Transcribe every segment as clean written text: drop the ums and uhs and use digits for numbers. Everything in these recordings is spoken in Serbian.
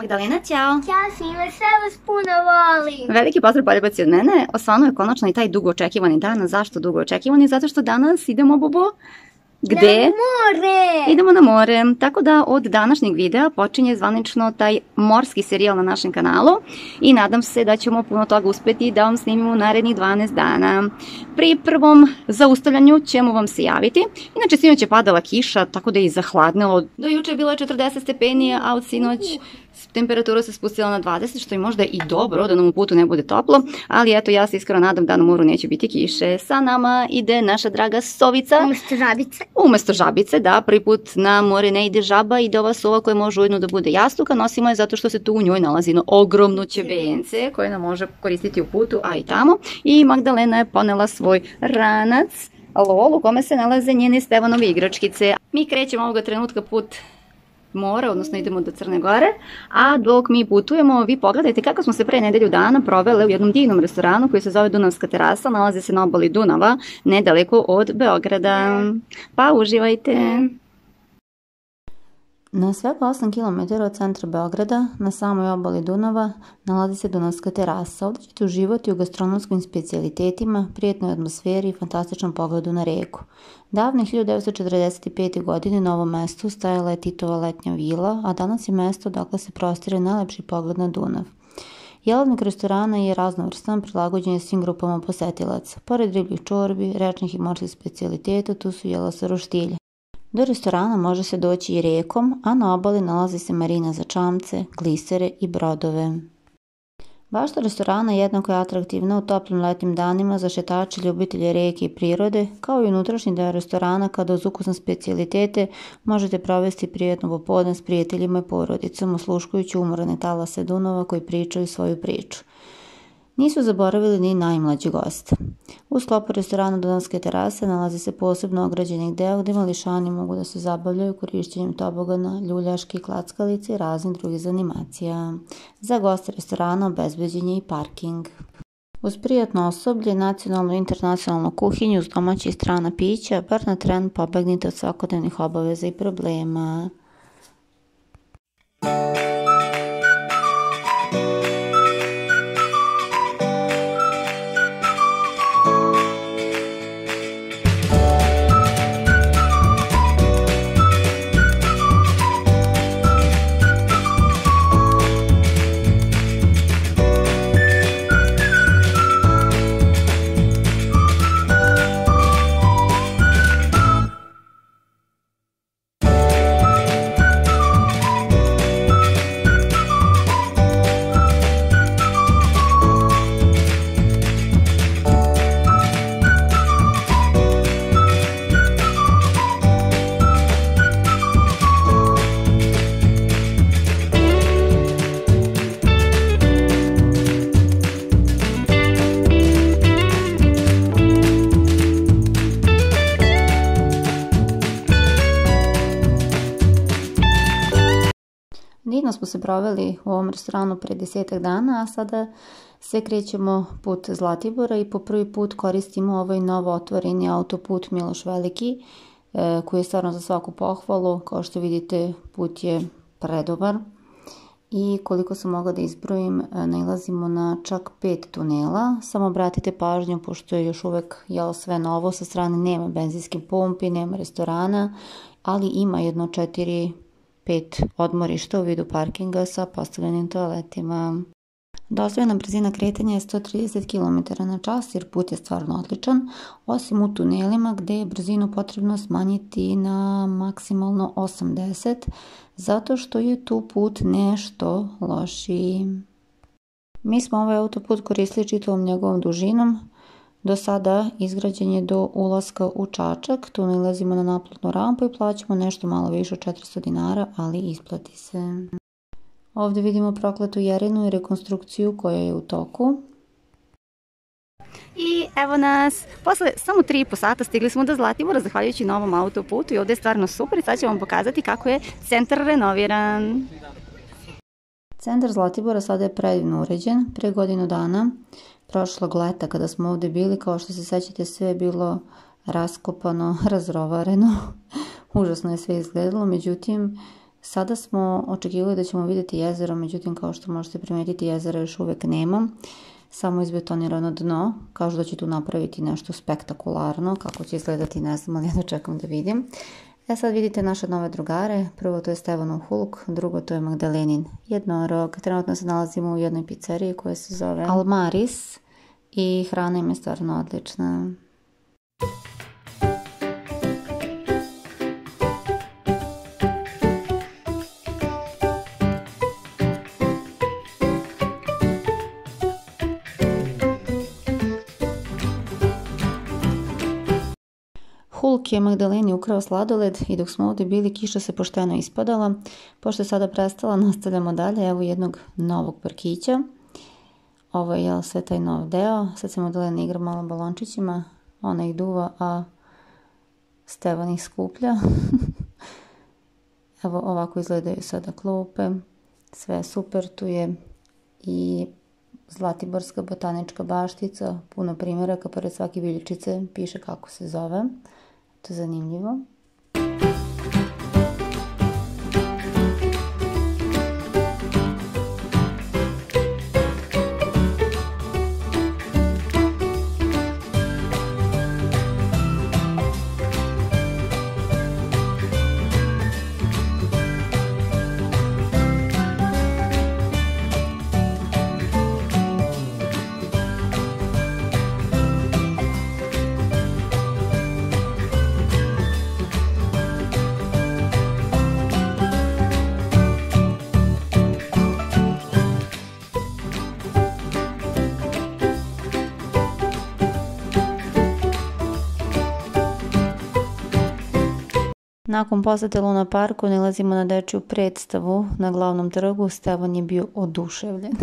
Magdalena, ćao! Ćao svima, sve vas puno volim! Veliki pozdrav poljubaci od mene. Osvanuo je konačno i taj dugo očekivani dan. Zašto dugo očekivani? Zato što danas idemo, Bubo, gde? Na more! Idemo na more. Tako da od današnjeg videa počinje zvanično taj morski serijal na našem kanalu i nadam se da ćemo puno toga uspeti da vam snimimo u narednih 12 dana. Pri prvom zaustavljanju ćemo vam se javiti. Inače, sinoć je padala kiša, tako da je i zahladnilo. Do juče je bilo 40 stepeni, a od sinoć temperatura se spustila na 20, što je možda i dobro da nam u putu ne bude toplo, ali eto, ja se iskreno nadam da na moru neće biti kiše. Sa nama ide naša draga sovica. Umesto žabice. Umesto žabice, da, prvi put na more ne ide žaba, ide ova sova koja može ujedno da bude jastuka, nosimo je zato što se tu u njoj nalazi ogromno ćebence koje nam može koristiti u putu, a i tamo. I Magdalena je ponela svoj ranac, lol, u kome se nalaze njene Stevanove igračkice. Mi krećemo ovoga trenutka put mora, odnosno idemo do Crne Gore, a dok mi putujemo, vi pogledajte kako smo se pre nedelju dana provele u jednom divnom restoranu koji se zove Dunavska terasa, nalazi se na obali Dunava, nedaleko od Beograda. Pa uživajte! Na svega 8 km od centra Beograda, na samoj obali Dunava, nalazi se Dunavska terasa. Ovdje ćete uživati u gastronomskim specijalitetima, prijetnoj atmosferi i fantastičnom pogledu na reku. Davne 1945. godine na ovom mestu stajala je Titova letnja vila, a danas je mesto dakle se prostire najlepši pogled na Dunav. Jelovnik restorana je raznovrstan, prilagođen je svim grupama posetilaca. Pored ribljih čorbi, rečnih i morskih specijaliteta, tu su jela sa roštilja. Do restorana može se doći i rekom, a na obali nalazi se marina za čamce, glisere i brodove. Bašta restorana jednako je atraktivna u toplim letnjim danima za šetače, ljubitelje reke i prirode, kao i unutrašnji deo restorana kada uz ukusne specijalitete možete provesti prijetno popodne s prijateljima i porodicom, osluškujući umorene talase Dunava koji pričaju svoju priču. Nisu zaboravili ni najmlađi goste. U sklopu restorana Dunavske terase nalazi se posebno ograđeni deo gdje mališani mogu da se zabavljaju korišćenjem tobogana, ljuljaške, klackalice i raznih drugih zanimacija. Za goste restorana obezbeđen je i parking. Uz prijatno osoblje, nacionalnu i internacionalnu kuhinju uz domaće i strana pića, bar na tren pobegnite od svakodnevnih obaveza i problema. Divno smo se proveli u ovom restoranu pre 10 dana, a sada se krećemo put Zlatibora i po prvi put koristimo ovaj novo otvoreni autoput Miloš Veliki, koji je stvarno za svaku pohvalu. Kao što vidite, put je predobar i koliko sam mogla da izbrojim, nailazimo na čak 5 tunela. Samo obratite pažnju, pošto je još uvek sve novo, sa strane nema benzinske pumpi, nema restorana, ali ima jedno 4-5 odmorišta u vidu parkinga sa postavljenim toaletima. Dozvoljena brzina kretanja je 130 km na čas jer put je stvarno odličan, osim u tunelima gdje je brzinu potrebno smanjiti na maksimalno 80, zato što je tu put nešto lošiji. Mi smo ovaj autoput koristili čitavom njegovom dužinom. Do sada izgrađen je do ulaska u Čačak, tu nalazimo na naplatnu rampu i plaćamo nešto malo više od 400 dinara, ali isplati se. Ovdje vidimo prokletu Jerinu i rekonstrukciju koja je u toku. I evo nas, posle samo 3,5 sata stigli smo do Zlatibora zahvaljujući novom autoputu i ovdje je stvarno super i sad ću vam pokazati kako je centar renoviran. Centar Zlatibora sada je predivno uređen. Pre godinu dana, prošlog leta kada smo ovdje bili, kao što se sećate, sve je bilo raskopano, razrovareno. Užasno je sve izgledalo, međutim Sada smo očekivali da ćemo vidjeti jezero, međutim kao što možete primijetiti jezera još uvijek nema. Samo izbetonirano dno, kažu da će tu napraviti nešto spektakularno, kako će izgledati ne znam, ali jedno čekam da vidim. Sad vidite naše nove drugare, prvo to je Stevanov Hulk, drugo to je Magdalenin jednorog. Trenutno se nalazimo u jednoj pizzeriji koja se zove Almaris i hrana im je stvarno odlična. Hulk je Magdaleni ukrao sladoled i dok smo ovdje bili kiša se pošteno ispadala. Pošto je sada prestala, nastavljamo dalje. Evo jednog novog parkića. Ovo je sve taj nov deo. Sad se Magdalena igra malo balončićima. Ona ih duva, a Stevan ih skuplja. Evo ovako izgledaju sada klupe. Sve je super. Tu je i Zlatiborska botanička baštica. Puno primjeraka, pored svake bilječice piše kako se zove. To je zanimljivo. Nakon posete Luna parku nalazimo na dečju predstavu na glavnom trgu. Stevan je bio oduševljen.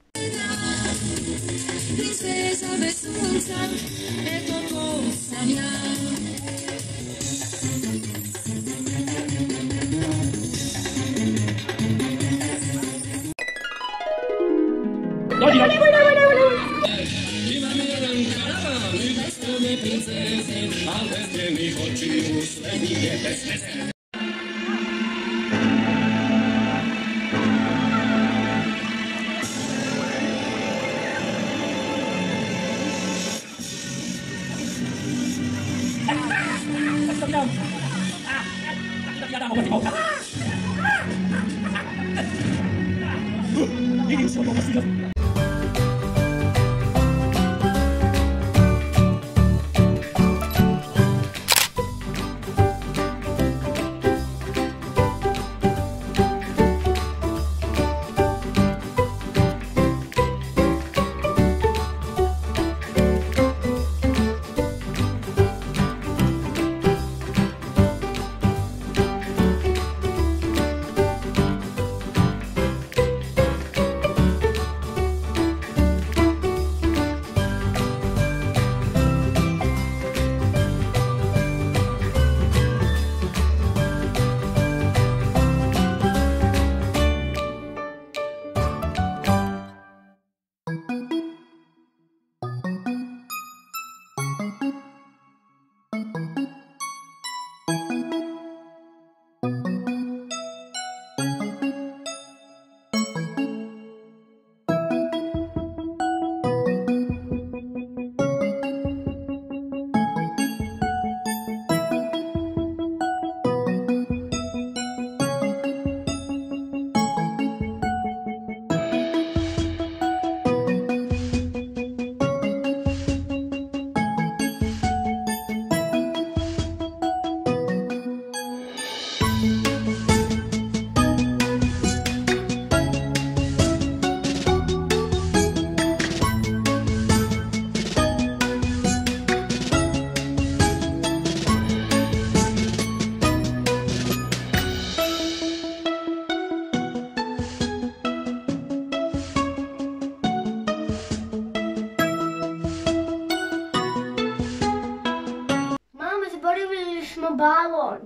Balon.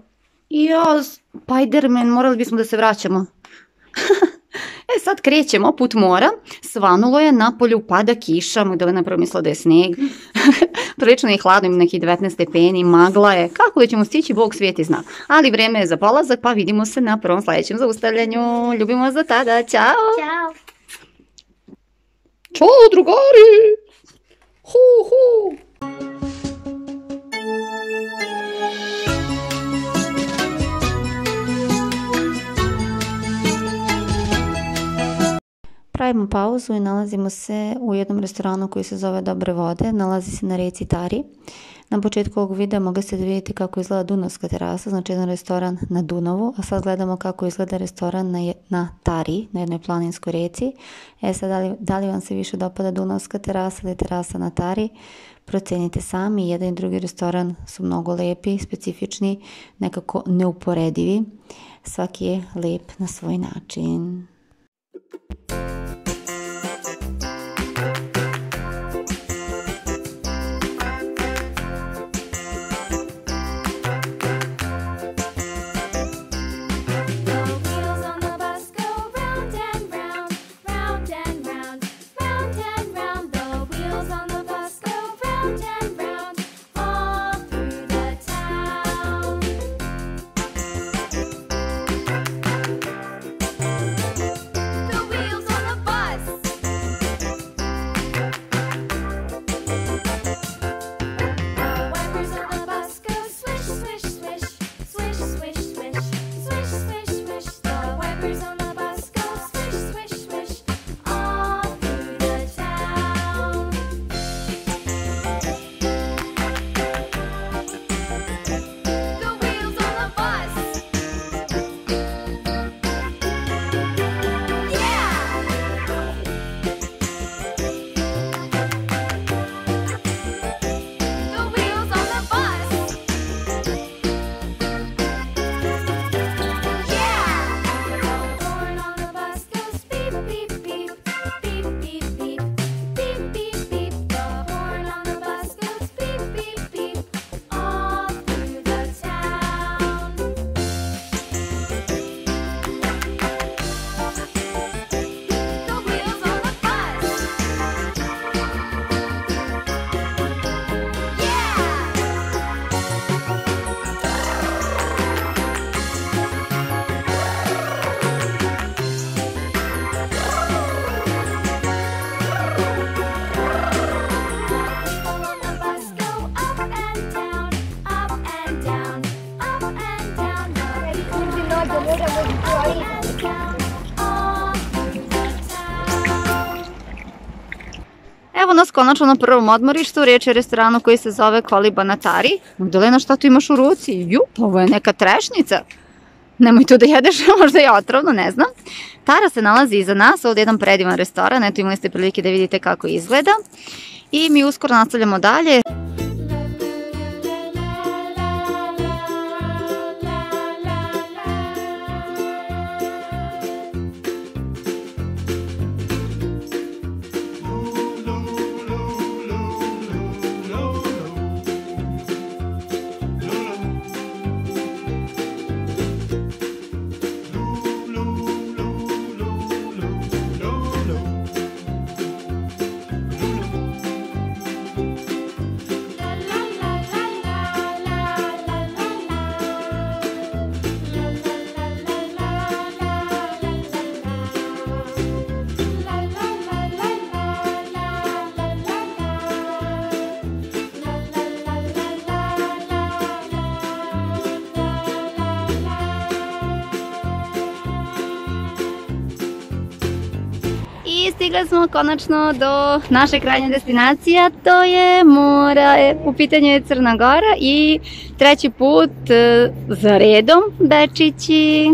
Jo, Spiderman, morali bismo da se vraćamo. Sad krećemo put mora, svanulo je, napolju pada kiša, Magdalena prvo mislila da je sneg. Prilično je hladno, ima neki 19 stepeni, magla je. Kako da ćemo stići, Bog svijeti zna. Ali vreme je za polazak, pa vidimo se na prvom sledećem zaustavljanju. Ljubimo vas do tada, ćao! Ćao. Ćao, drugari! Hu, hu! Pravimo pauzu i nalazimo se u jednom restoranu koji se zove Dobre vode, nalazi se na reci Tari. Na početku ovog videa mogli ste da vidite kako izgleda Dunavska terasa, znači jedan restoran na Dunavu, a sad gledamo kako izgleda restoran na Tari, na jednoj planinskoj reci. Sad, da li vam se više dopada Dunavska terasa ili terasa na Tari? Procenite sami, jedan i drugi restoran su mnogo lepi, specifični, nekako neuporedivi. Svaki je lep na svoj način. Evo nas konačno na prvom odmorištu, riječ je o restoranu koji se zove Koliba na Tari. Magdalena, šta tu imaš u ruci? Jup, ovo je neka trešnica. Nemoj to da jedeš, možda je otrovno, ne znam. Tara se nalazi iza nas, ovdje je jedan predivan restoran, eto imali ste prilike da vidite kako izgleda. I mi uskoro nastavljamo dalje. I stigli smo konačno do naše krajnje destinacije, a to je more. U pitanju je Crna Gora i treći put za redom Bečići.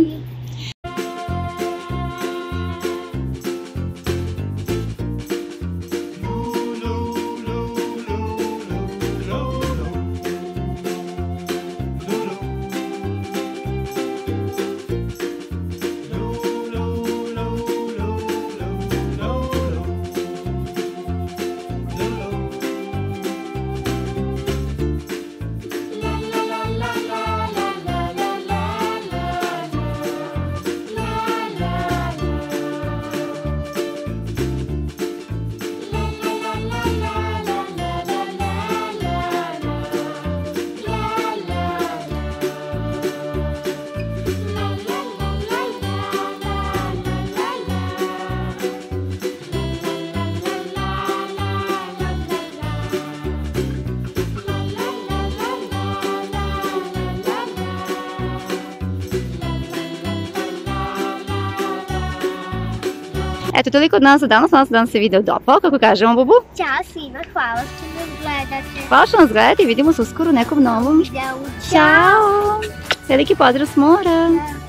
Eto, toliko od nas za danas. Nadam se da vam se video dopao. Kako kažemo, Bubu? Ćao svima, hvala što nas gledate. Hvala što nas gledate i vidimo se uskoro u nekom novom. Ćao. Ćao! Veliki pozdrav s mora!